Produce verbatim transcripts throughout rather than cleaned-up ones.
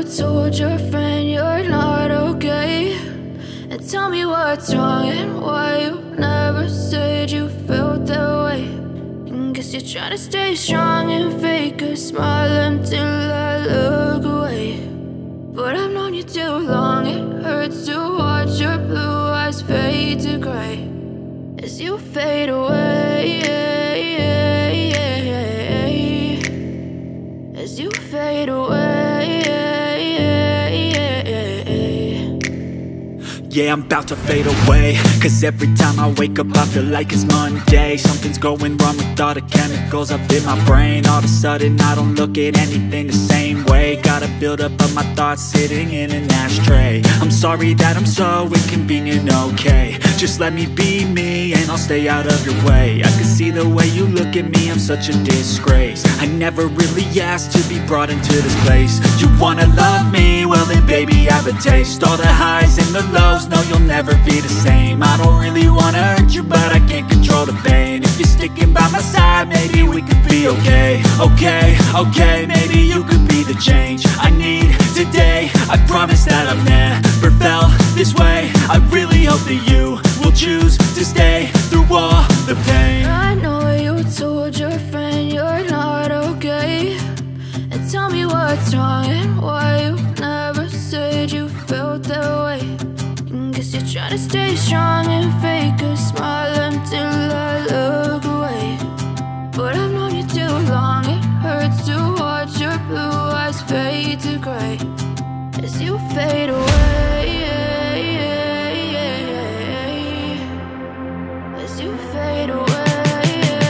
told your friend you're not okay, and tell me what's wrong and why you never said you felt that way. And guess you're trying to stay strong and fake a smile until I look away. But I've known you too long, it hurts to watch your blue eyes fade to gray as you fade away, as you fade away. Yeah, I'm about to fade away, cause every time I wake up I feel like it's Monday. Something's going wrong with all the chemicals up in my brain. All of a sudden I don't look at anything the same way. Gotta build up of my thoughts sitting in an ashtray. I'm sorry that I'm so inconvenient, okay. Just let me be me and I'll stay out of your way. I can see the way you look at me, I'm such a disgrace. I never really asked to be brought into this place. You wanna love me? Well then baby, have a taste. All the highs and the lows, no, you'll never be the same. I don't really wanna hurt you, but I can't control the pain. If you're sticking by my side, maybe we could be okay. Okay, okay, maybe you could be the change I need today. I promise that I've never felt this way. I really hope that you will choose to stay through all the pain. I know you told your friend you're not okay, and tell me what's wrong and why you never said you felt that way. Guess you're trying to stay strong and fake a smile until I look away. But I've known you too long, it hurts to watch your blue eyes fade to gray as you fade away, as you fade away,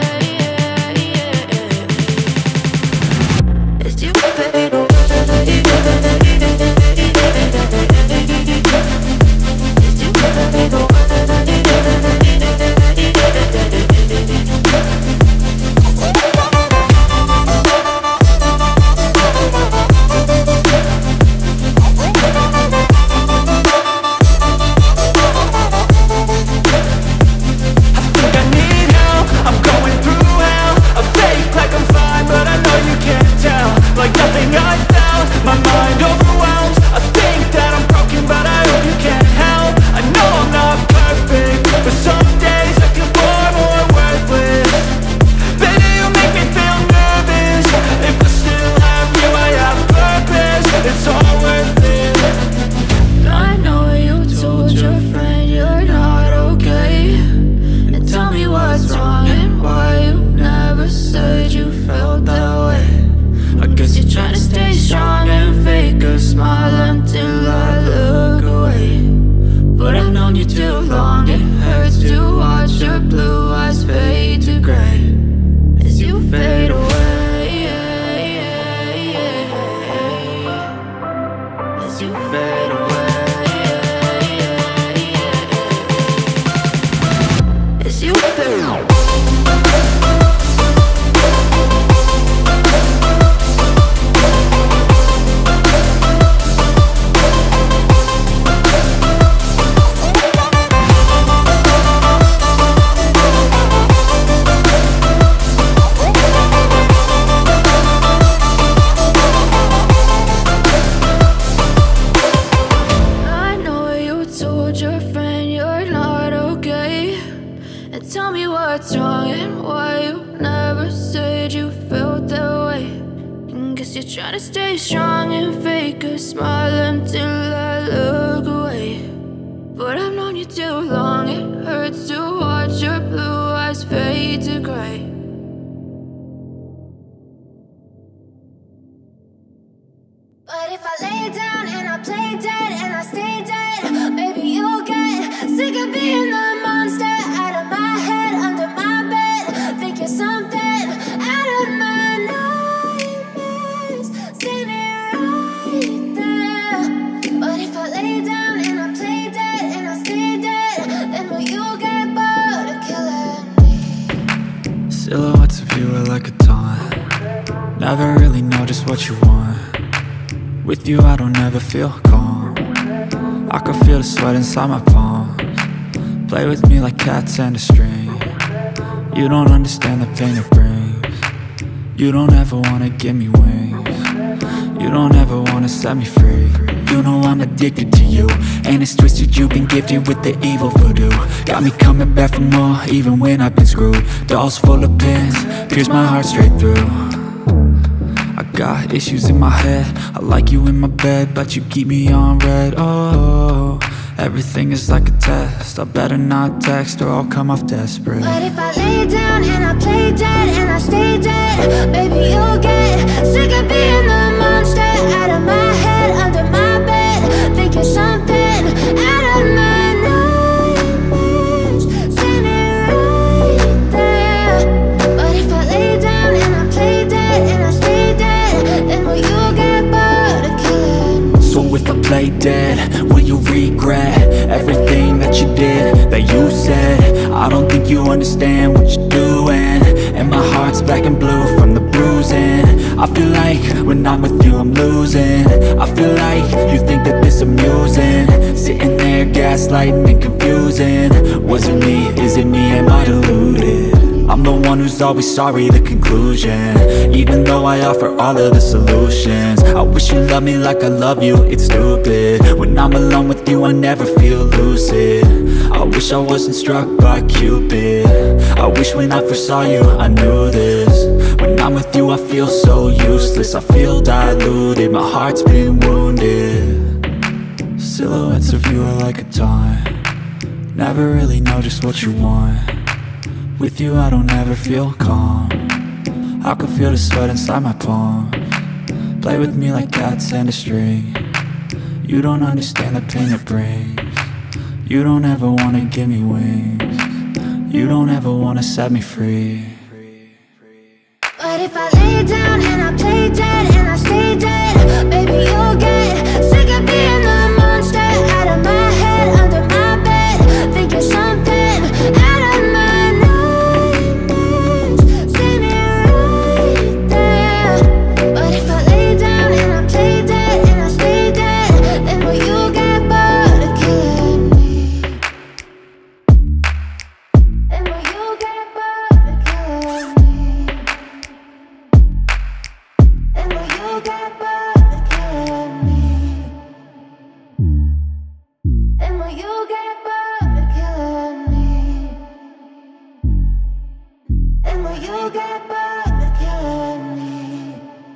as you fade away. But if I lay down and I play dead and I stay dead, maybe you'll get sick of being the monster out of my head, under my bed. Think you're something out of my nightmares, standing right there. But if I lay down and I play dead and I stay dead, then will you get bored of killing me? Silhouettes of you are like a taunt. Never really know just what you want. With you I don't ever feel calm. I can feel the sweat inside my palms. Play with me like cats and a string. You don't understand the pain it brings. You don't ever wanna give me wings. You don't ever wanna set me free. You know I'm addicted to you, and it's twisted, you've been gifted with the evil voodoo. Got me coming back for more, even when I've been screwed. Dolls full of pins, pierce my heart straight through. I got issues in my head, I like you in my bed, but you keep me on red. Oh, everything is like a test, I better not text or I'll come off desperate. But if I lay down and I play dead and I stay dead, baby, you'll get sick of being the monster out of my head, under my bed. Think you're something out of my nightmares, standing right there. But if I lay down and I play dead and I stay dead, then will you get bored of killing me? So if I play dead, will you regret everything that you did, that you said? I don't think you understand what you're doing, and my heart's black and blue from the bruising. I feel like when I'm with you I'm losing. I feel like you think that this amusing, sitting there gaslighting and confusing. Was it me? Is it me? Am I deluded? I'm the one who's always sorry, the conclusion, even though I offer all of the solutions. I wish you loved me like I love you, it's stupid. When I'm alone with you I never feel lucid. I wish I wasn't struck by Cupid. I wish when I first saw you I knew this. When I'm with you I feel so useless, I feel diluted, my heart's been wounded. Silhouettes of you are like a taunt, never really know just what you want. With you I don't ever feel calm, I can feel the sweat inside my palms. Play with me like cats and a string, you don't understand the pain it brings. You don't ever wanna give me wings, you don't ever wanna set me free. But if I lay down and I play dead and I stay dead, baby, you'll get sick of being the monster out of my head, under my bed. Think you're something out of my nightmares, standing right there. But if I lay down and I play dead and I stay dead, then will you get bored of killing me? Then will you get bored of killing me? And will you get bored of killing me? And will you get bored of killing me? And will you get bored of killing me?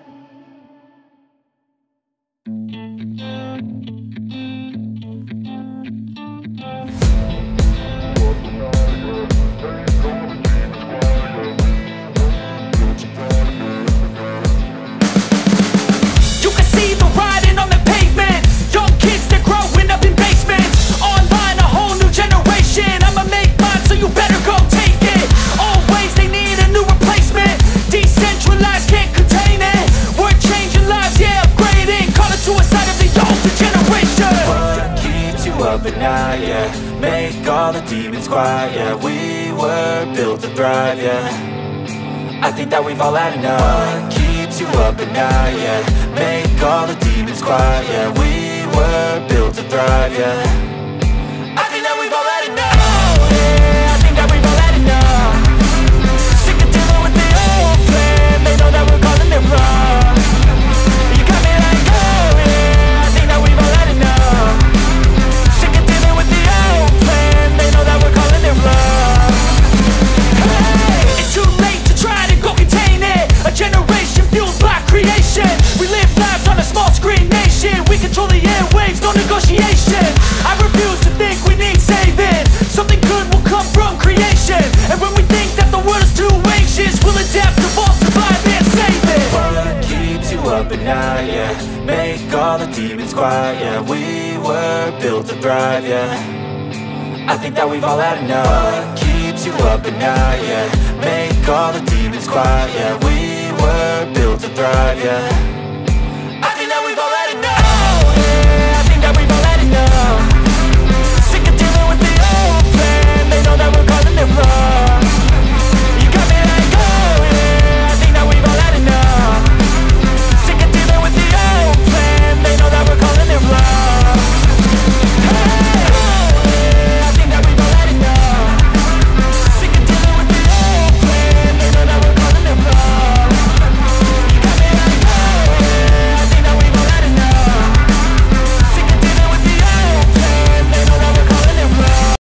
You can see the writing on the pavement. Young kids, they're growing up in basements. Online, a whole new generation. I'ma make mine, so you better go take it. Always, they need a new replacement. Decentralized, can't contain it. We're changing lives, yeah, upgrading. Call it suicide of the older generation. What keeps you up at night, yeah? Make all the demons quiet, yeah. We were built to thrive, yeah. I think that we've all had enough. What keeps you up at night, yeah? Make all the demons quiet, yeah. We were built to thrive, yeah. I think that we've all had enough. Yeah, I think that we've all had enough. Sick of dealing with the old plan. They know that we're calling it wrong. You got me like, oh yeah, I think that we've all had enough. Sick of dealing with the old plan. They know that we're calling it wrong. Hey, it's too late to try to go contain it. A generation fueled by creation. We live lives on a small screen nation. We control the airwaves, no negotiation. I refuse to think we need saving. Something good will come from creation. And when we think that the world is too anxious, we'll adapt, evolve, survive, and save it. What keeps you up at night, yeah? Make all the demons quiet, yeah. We were built to thrive, yeah. I think that we've all had enough. What keeps you up at night, yeah? Make all the demons quiet, yeah. We were built to thrive, yeah.